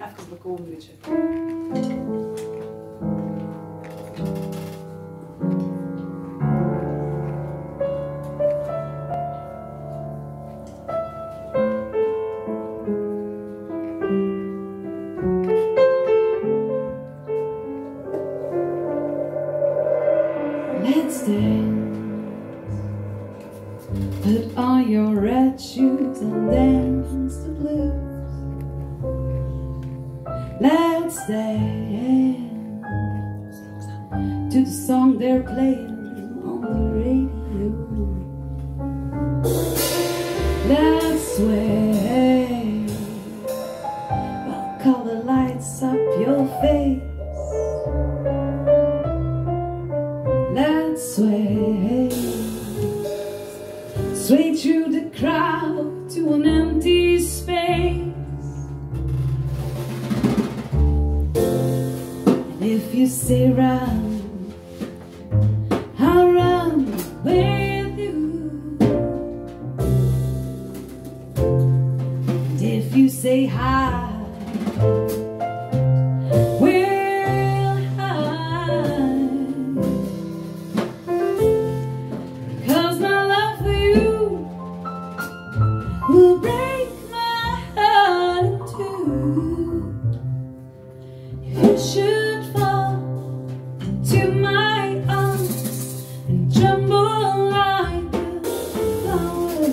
Even bekomen beetje. Let's dance. Put on your red shoes and dance the blues. Let's dance to the song they're playing on the radio. Let's sway while color lights up your face. Let's sway, sway through the crowd to an empty space. And if you say run, I'll run with you. And if you say hi, will break my heart in two. If you should fall to my arms and tremble like a flower,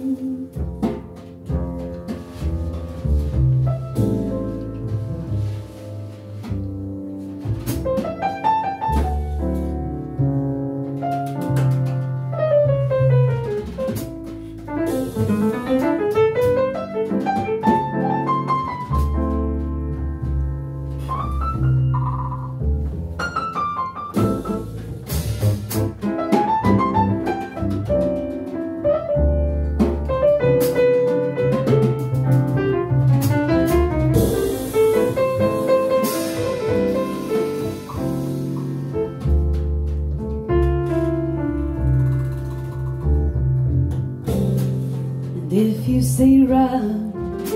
if you say run,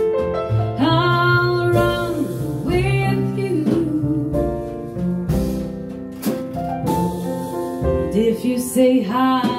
I'll run with you. And if you say hi,